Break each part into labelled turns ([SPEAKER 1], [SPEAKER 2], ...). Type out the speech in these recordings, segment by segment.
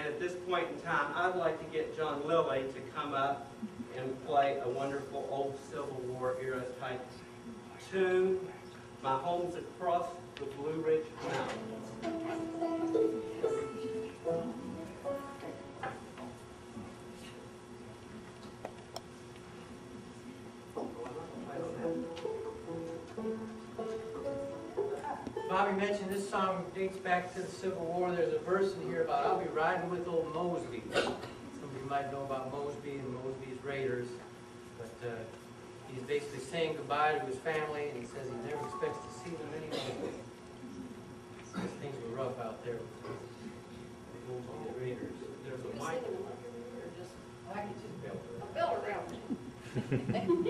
[SPEAKER 1] And at this point in time, I'd like to get John Lilly to come up and play a wonderful old Civil War era type tune. My home's across the Blue Ridge Mountains.
[SPEAKER 2] Bobby mentioned this song dates back to the Civil War. There's a verse in here about I'll be riding with old Mosby. Some of you might know about Mosby and Mosby's Raiders, but he's basically saying goodbye to his family, and he says he never expects to see them anymore. Because things were rough out there with the Mosby Raiders. There's a mic. I can just belt around.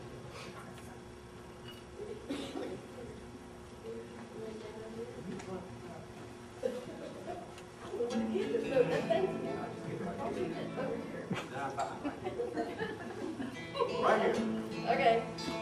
[SPEAKER 1] Right here.
[SPEAKER 3] Okay.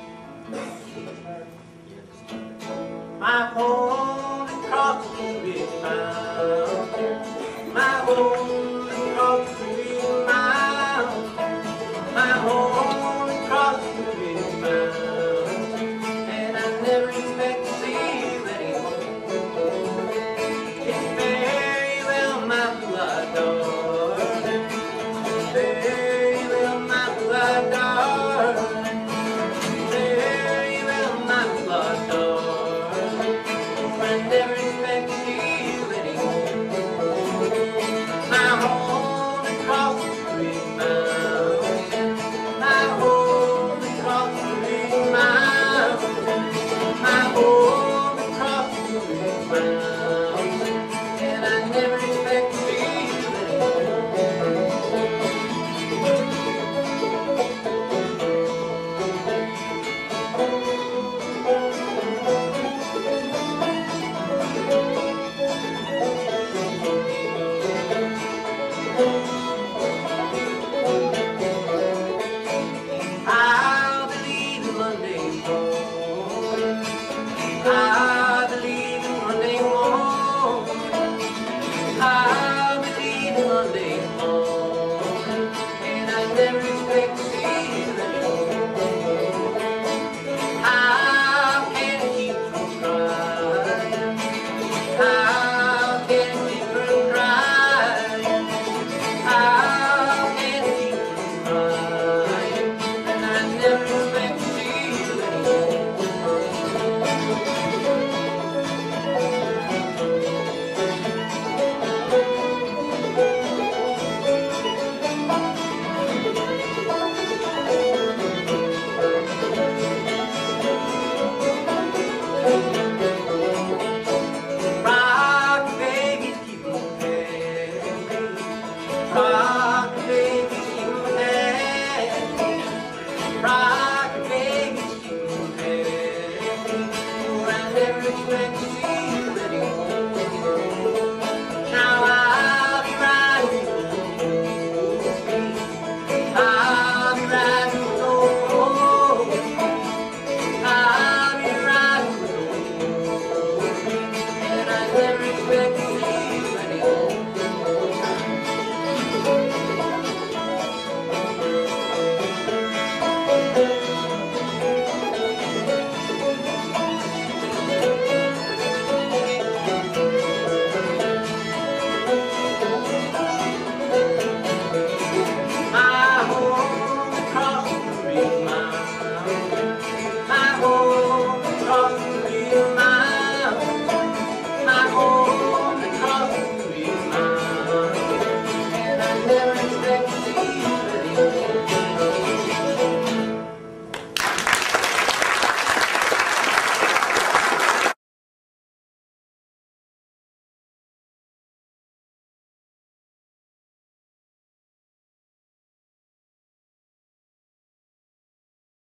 [SPEAKER 2] My home across the Ridge Mountain. My home across the Ridge Mountain. My home across the Ridge Mountain. And I never expect to see you anymore. It's very well, my blood darling. Very well, my blood darling. Very well, my blood darling. I never expect to see you anymore. My home across the Ridge Mountain. My home across the Ridge Mountain. My home across the Ridge Mountain. And I never expect to see you anymore. I believe in Monday morning. I believe in Monday morning. I believe in Monday morning. And I never expect to see you anymore. How can I keep from crying? How can I keep from crying? How can I keep from crying? And I never expect to see you anymore. Rock, baby, keep on playing. Rock, baby, keep on playing. Rock, baby, keep on playing. For I never expect